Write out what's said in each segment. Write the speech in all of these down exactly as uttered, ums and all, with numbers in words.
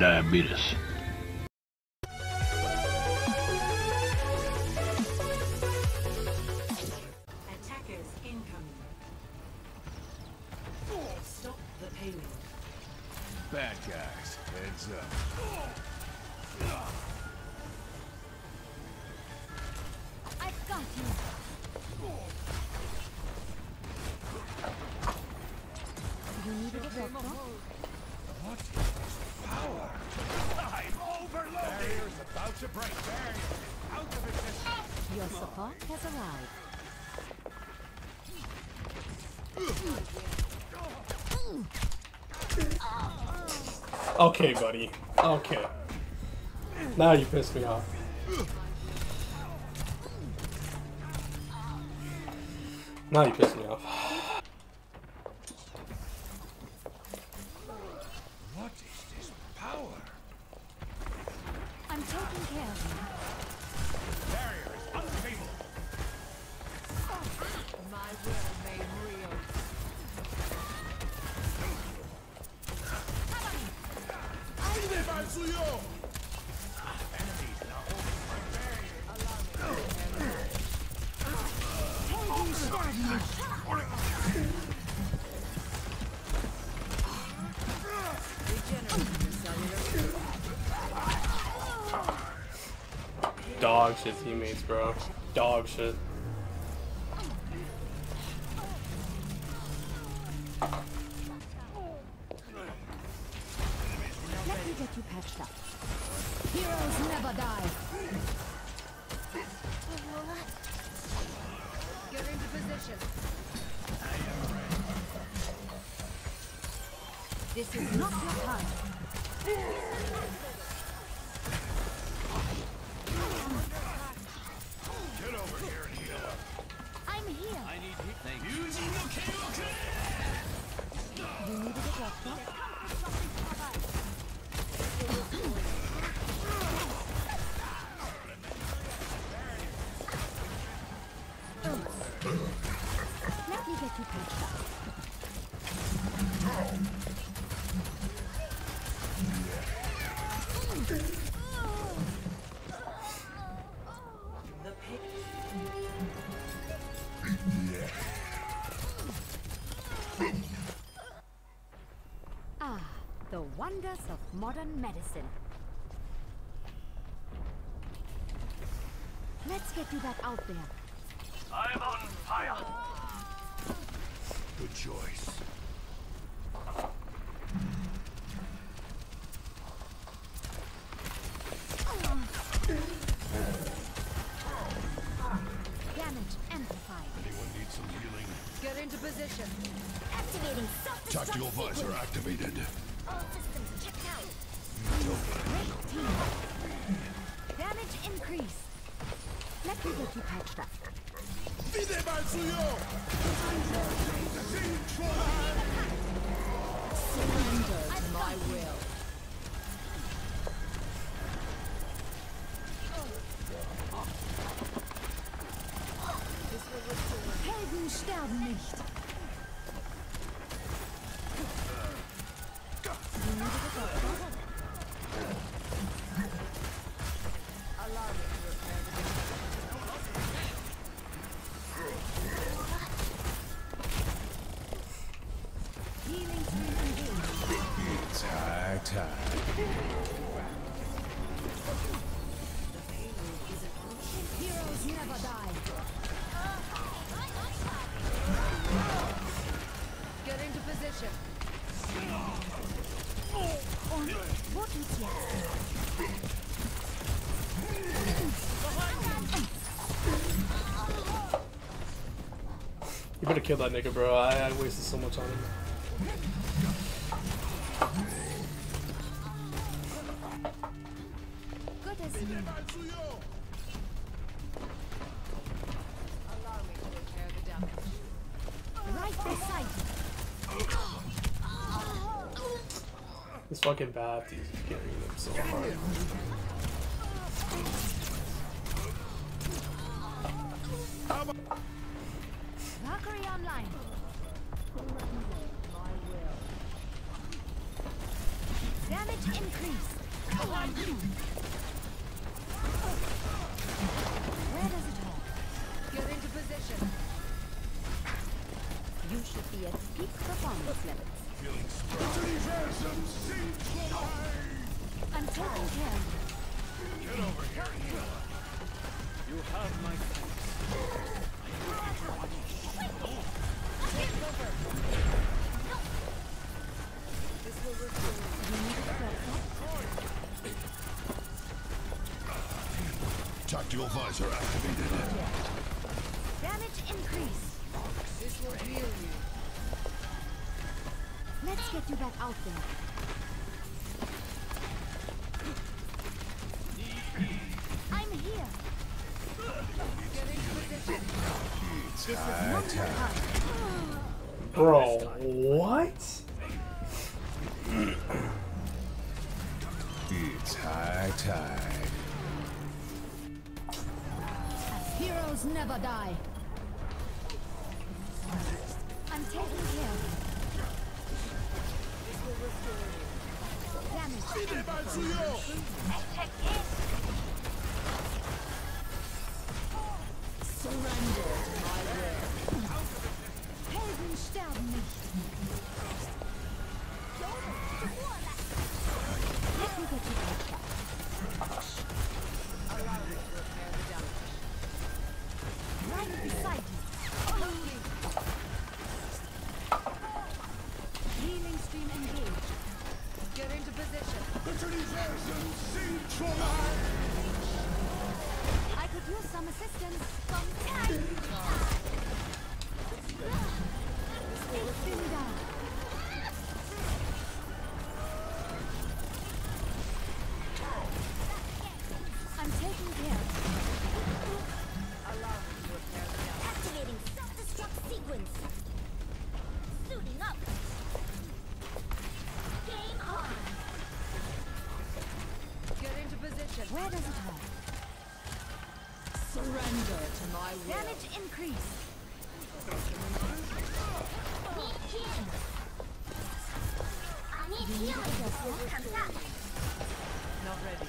diabetes. Attackers incoming. Stop the payload. Bad guys, heads up. I've got you. You need a doctor? What is this power? I'm overloaded! Barrier's about to break. Barrier out of existence. Your support has arrived. Okay, buddy. Okay. Now you pissed me off. Now you pissed me off. What is this power? I'm taking care of you. Barrier is unstable. My will made real. Enemies now holding my barrier. Dog shit teammates, bro. Dog shit. Let me get you patched up. Heroes never die. Get into position. This is not your time. Get over here and heal up. I'm here. I need heat. Thank you. You needed a doctor? Let me get you patched up. The pit. Ah, the wonders of modern medicine. Let's get you back out there. I'm on fire. Good choice. Damage amplified. Anyone need some healing? Get into position. Activating self-destruct Tactical visor sequence. activated. All systems checked out. Great team. Damage increase. Let me get you patched up. Surrender to my will. Helden sterben nicht. Healing stream engaged. It's high time. Heroes never die. Get into position. Und wo geht's jetzt? You better kill that nigga, bro. I, I wasted so much on him. Good as new. Allow me to repair the damage. Right beside you. This fucking Baptiste is carrying him so hard. Valkyrie online. Damage Damage increase. Where does it hurt? Get into position. You should be at peak performance levels. I'm taking care of you. Get over here, Hela. You have my thanks. This will restore you. You need a breath. Tactical visor activated. Damage increase. This will heal you. Let's get you back out there. I'm here. Get into position. This is not your time. Bro, what? It's high tide. Heroes never die. I'm taking care of you. This will restore you. Damage. Surrender to my will. Helden sterben nicht. Let me get you back. Allow me to repair the damage. Right beside you. Healing stream engaged. Get into position. I could use some assistance. Ich bin da. I'm taking care of you. Allow me to repair the damage. Activating self-destruct sequence. Suiting up. Game on. Get into position. Where does it hurt? Surrender to my will. Damage increase. Need healing. I need healing. Not ready.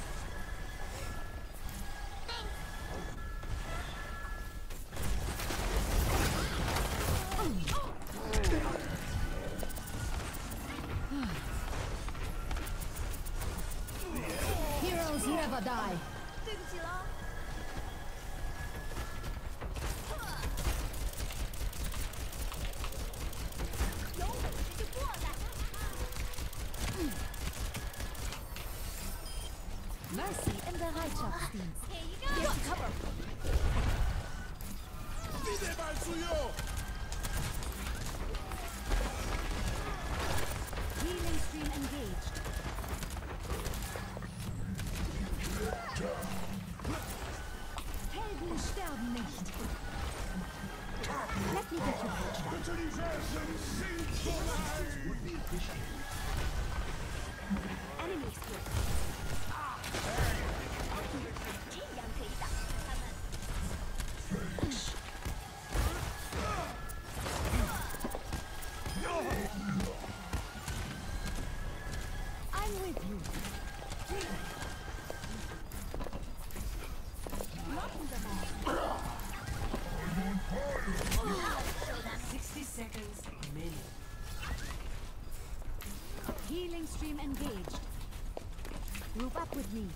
Heroes never die. Mercy im Bereitschaftsdienst. Get cover. Healing stream engaged. Helden sterben nicht. Let me get you patched up. Enemy split. I'm with you. Sixty seconds remaining. Healing stream engaged. Group up with me.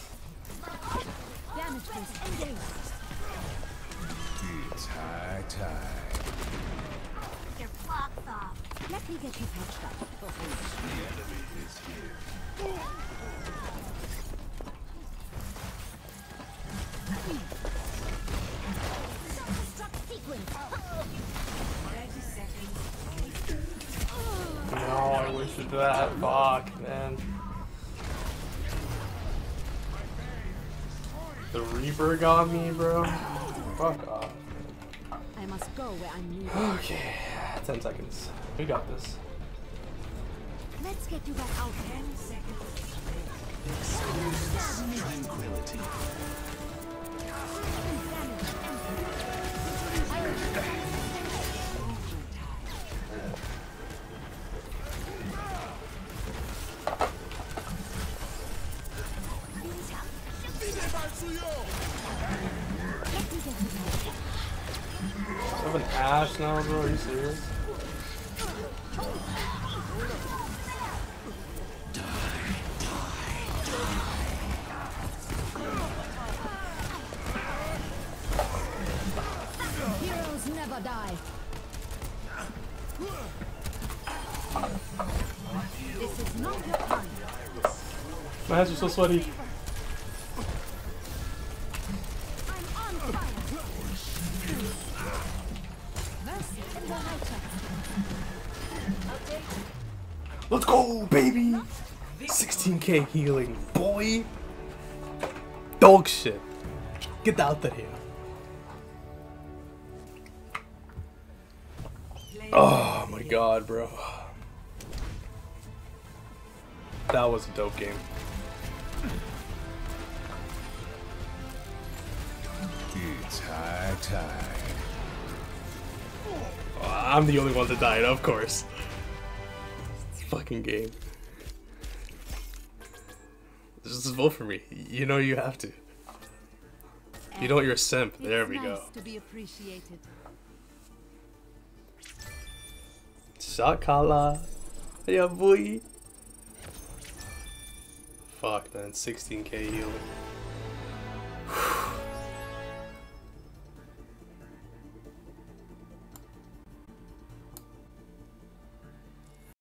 Damage boost engaged. It's high tide. Your clock's off. Let me get you patched up. The enemy is here. Self-destruct sequence. Thirty seconds. No, I wish it that. Fuck, man. The Reaper got me, bro. Fuck off. I must go where I'm needed. Okay, ten seconds. We got this. Let's get you back out there. Ten seconds. Tranquility. Let me get you patched up. I have an Ash now, bro. Are you serious? Heroes never die. This is not your time. My hands are so sweaty. I'm on fire. Mercy in the righteous. Let's go, baby! sixteen K healing, boy! Dog shit. Get out of here. Oh my god, bro. That was a dope game. It's high tide. Oh, I'm the only one that died, of course. Fucking game. Just vote for me. You know you have to. You know you're a simp. There we go. To be appreciated. Shakala. Yeah, boy. Fuck, man. sixteen K healing.